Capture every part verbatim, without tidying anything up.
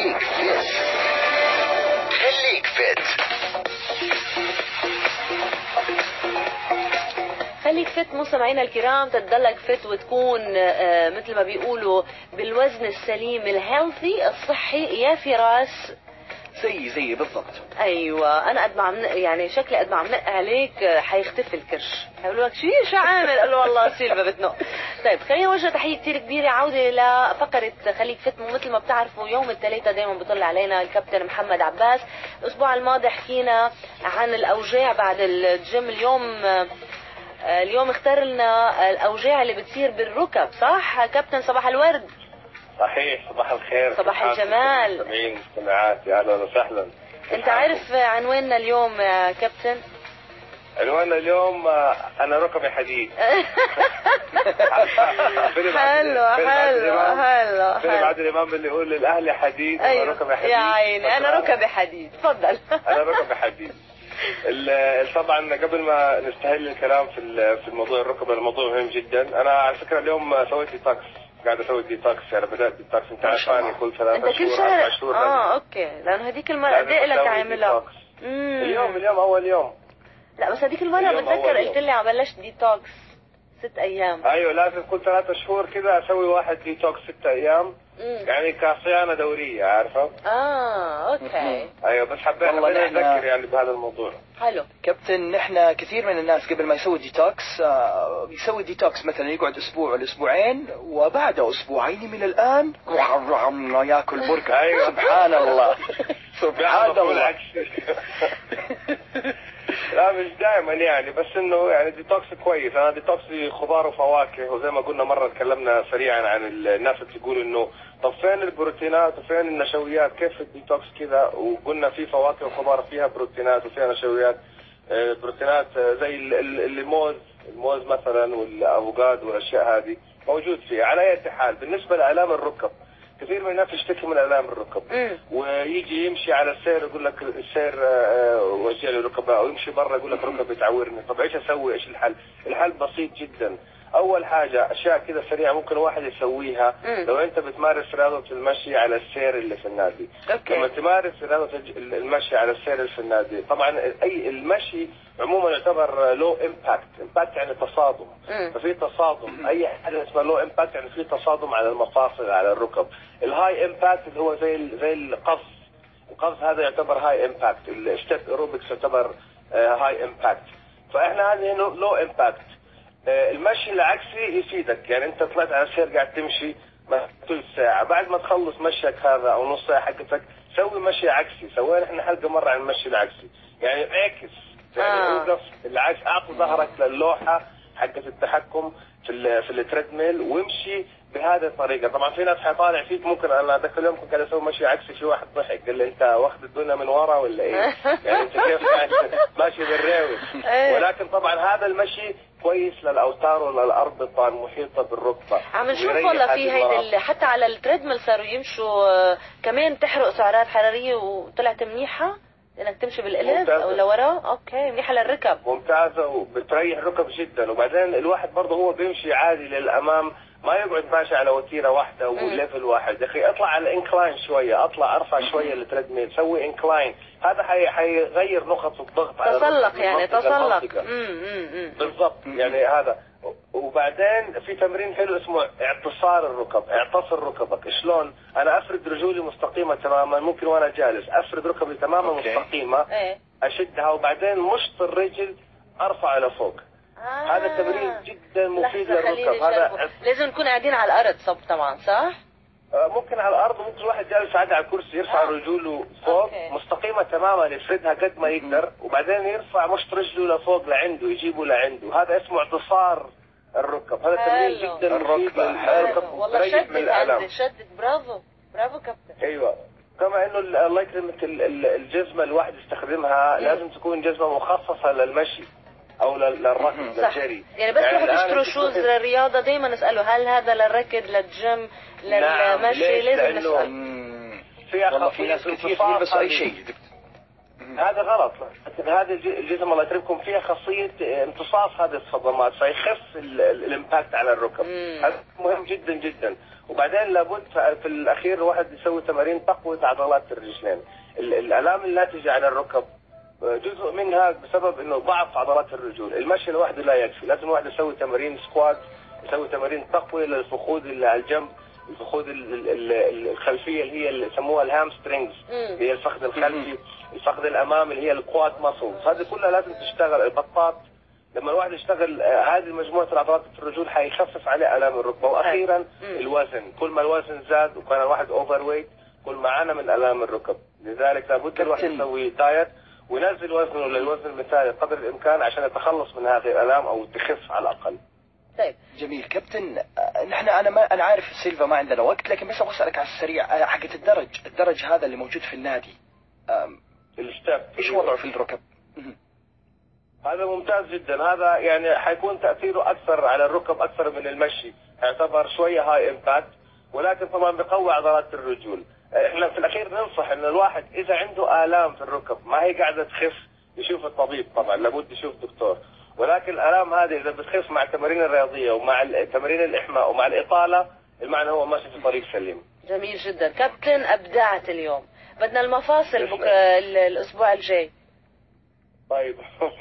خليك فت. خليك فت. خليك فت مستمعينا الكرام، تتدلك فت وتكون آه مثل ما بيقولوا بالوزن السليم الهيلثي الصحي يا فراس. زي زي بالضبط. ايوه انا قد ما عم يعني شكلي قد ما عم نق عليك حيختفي الكرش، حيقولوا لك شو شو عامل؟ قال له والله سيلفا بتنق. طيب خلينا نوجه تحيه كثير كبيره، عوده لفقره خليك فت. مثل ما بتعرفوا يوم الثلاثاء دائما بيطلع علينا الكابتن محمد عباس. الاسبوع الماضي حكينا عن الاوجاع بعد الجيم، اليوم اليوم اختار لنا الاوجاع اللي بتصير بالركب، صح كابتن؟ صباح الورد. صحيح، صباح الخير، صباح الجمال. مستمعين مستمعات، يا اهلا وسهلا. انت عارف عنواننا اليوم يا كابتن؟ عنواننا اليوم انا ركبي حديد. حلو حلو حلو. فيلم عادل امام اللي يقول للاهل حديد. أيوه. انا ركبي حديد يا عيني انا ركبي حديد. تفضل. انا ركبي حديد. طبعا قبل ما نستهل الكلام في في الموضوع الركبه، الموضوع مهم جدا. انا على فكره اليوم سويت ديتوكس، قاعد اسوي ديتوكس، يعني بدات ديتوكس. انت عارفاني كل ثلاثة انت كل شهور اربع شهر شهور. اه اوكي، لانه هذيك المره قد ايه لك عاملها؟ اليوم اليوم اول يوم. لا بس هذيك المره بتذكر قلت لي عم بلشت ديتوكس ست ايام. ايوه لازم كل ثلاثة شهور كذا اسوي واحد ديتوكس ست ايام. مم. يعني كصيانه دوريه، عارفه؟ اه اوكي. ايوه بس حبيت اذكر يعني بهذا الموضوع. حلو كابتن، نحن كثير من الناس قبل ما يسوي ديتوكس آه يسوي ديتوكس مثلا يقعد اسبوع ولا اسبوعين، وبعد اسبوعين من الان ياكل بركه. أيوة. سبحان الله سبحان الله. لا مش دائما يعني، بس انه يعني ديتوكس كويس. انا ديتوكس خضار وفواكه، وزي ما قلنا مره تكلمنا سريعا عن الناس اللي تقول انه طب فين البروتينات وفين النشويات، كيف الديتوكس كذا؟ وقلنا في فواكه وخضار فيها بروتينات وفيها نشويات. بروتينات زي الموز، الموز مثلا والافوكادو والاشياء هذه موجود فيها. على اي حال بالنسبه لالام الركب، كثير من الناس يشتكي من الام الركب. مم. ويجي يمشي على السير يقول لك السير وجع لي ركبه، او يمشي برا يقول لك ركبي تعورني. طب ايش اسوي؟ ايش الحل؟ الحل بسيط جدا. اول حاجه اشياء كذا سريعه ممكن واحد يسويها. مم. لو انت بتمارس رياضه المشي على السير اللي في النادي. أوكي. لما تمارس رياضه المشي على السير اللي في النادي، طبعا اي المشي عموما يعتبر لو امباكت. امباكت يعني تصادم. مم. ففي تصادم. اي حاجه اسمها لو امباكت يعني في تصادم على المفاصل على الركب. الهاي امباكت اللي هو زي زي القفز، القفز هذا يعتبر هاي امباكت. الستيب ايروبكس يعتبر هاي امباكت. فاحنا هذه لو امباكت. المشي العكسي يفيدك، يعني انت طلعت على السير قاعد تمشي ثلث ساعه، بعد ما تخلص مشيك هذا او نص ساعه حقتك سوي مشي عكسي. سوينا احنا حلقه مره عن المشي العكسي، يعني اعكس، يعني اوقف آه. العكس، اعطي ظهرك للوحه حقت التحكم في ال في التريدميل وامشي بهذه الطريقه. طبعا في ناس حيطالع فيك، ممكن انا ذاك اليوم كنت قاعد اسوي مشي عكسي، في واحد ضحك قال لي انت واخذ الدنيا من ورا ولا ايه؟ يعني انت كيف ماشي بالراوي؟ ولكن طبعا هذا المشي كويس للاوتار وللاربطه المحيطه بالركبه. عم نشوف والله في هيدي حتى على التريدميل صاروا يمشوا كمان تحرق سعرات حراريه وطلعت منيحه انك تمشي بالقلب او لورا. اوكي منيحه للركب، ممتازه وبتريح الركب جدا. وبعدين الواحد برضه هو بيمشي عادي للامام، ما يقعد ماشي على وتيره واحده وليفل واحد. يا اخي اطلع على الانكلاين شويه، اطلع ارفع شويه التريدميل، سوي انكلاين. هذا حيغير نقط الضغط على تسلق، يعني تسلق. امم بالضبط. يعني هذا. وبعدين في تمرين حلو اسمه اعتصار الركب، اعتصر ركبك. شلون؟ انا افرد رجولي مستقيمه تماما، ممكن وانا جالس افرد ركبي تماما أوكي. مستقيمه، اشدها وبعدين مشط الرجل ارفع لفوق. آه. هذا تمرين جدا مفيد للركب. هذا لازم نكون قاعدين على الارض صب طبعا، صح؟ ممكن على الارض، ممكن الواحد جالس عادي على الكرسي يرفع آه. رجوله فوق أوكي. مستقيمه تماما، يفردها قد ما يقدر، وبعدين يرفع مشط رجله لفوق لعنده، يجيبه لعنده. هذا اسمه اعتصار الركب. هذا تمرين جدا مفيد للركب. والله شدت عندي، شدت. برافو برافو كابتن. ايوه. كما انه الله يكرمك الجزمه الواحد يستخدمها مم. لازم تكون جزمه مخصصه للمشي او للركض للجري. يعني بس يعني تشتروا شوز للرياضه دايما نساله هل هذا للركض للجيم للمشي؟ نعم. لازم نسال. في والله في ناس كثير يلبسوا اي شيء. هذا غلط. لكن هذا الجسم الله يكرمكم فيها خاصيه امتصاص هذه الصدمات فيخف الامباكت على الركب. هذا مهم جدا جدا. وبعدين لابد في الاخير الواحد يسوي تمارين تقويه عضلات الرجلين. الالام الناتجه على الركب جزء منها بسبب انه ضعف عضلات الرجول. المشي لوحده لا يكفي، لازم الواحد يسوي تمارين سكوات، يسوي تمارين تقويه للفخذ اللي على الجنب، الفخذ الخلفيه اللي هي اللي يسموها الهامسترينجز، هي الفخذ الخلفي، الفخذ الامامي اللي هي الكواد ماسلز. هذه كلها لازم تشتغل. البطاط لما الواحد يشتغل هذه مجموعه العضلات في الرجول حيخفف عليه الام الركبه. واخيرا الوزن، كل ما الوزن زاد وكان الواحد اوفر ويت كل ما عانى من الام الركب. لذلك لابد الواحد يسوي دايت وينزل وزنه للوزن المثالي قدر الامكان عشان يتخلص من هذه الالام او تخف على الاقل. طيب جميل كابتن. نحن انا ما انا عارف سيلفا ما عندنا وقت، لكن بس ابغى اسالك على السريع حقة الدرج، الدرج هذا اللي موجود في النادي الستاب ايش وضعه في الركب؟ هذا ممتاز جدا. هذا يعني حيكون تاثيره اكثر على الركب اكثر من المشي، يعتبر شويه هاي امباكت، ولكن طبعا بقوي عضلات الرجول. احنا في الاخير ننصح ان الواحد اذا عنده الام في الركب ما هي قاعده تخف يشوف الطبيب، طبعا لابد يشوف دكتور. ولكن الالام هذه اذا بتخف مع التمارين الرياضيه ومع تمارين الاحماء ومع الاطاله المعنى هو ماشي في طريق سليم. جميل جدا كابتن، ابدعت اليوم. بدنا المفاصل بكره الاسبوع الجاي. طيب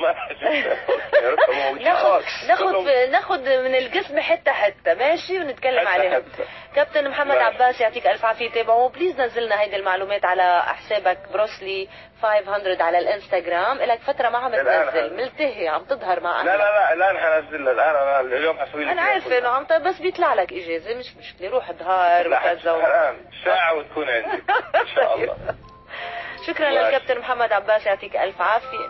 ناخذ ناخذ ناخذ من الجسم حته حته ماشي ونتكلم عليها. كابتن محمد عباس يعطيك الف عافيه. تابعوا بليز، نزلنا هيدي المعلومات على حسابك بروسلي خمسمية على الانستغرام. لك فتره ما عم تنزل، ملتهي عم تظهر معنا. لا لا لا الان حنزلها الان. انا اليوم حسوي لك. انا عارفه انه عم بس بيطلع لك اجازه مش مشكله، روح ظهر وتزوج الان ساعه وتكون عندك ان شاء الله. شكرا للكابتن محمد عباس يعطيك الف عافيه.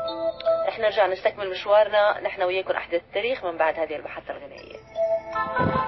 احنا نرجع نستكمل مشوارنا نحن وياكم احداث التاريخ من بعد هذه البحث الغنائيه.